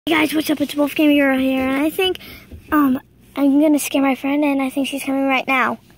Hey guys, what's up? It's Wolf Gamer here, and I think I'm gonna scare my friend, and I think she's coming right now.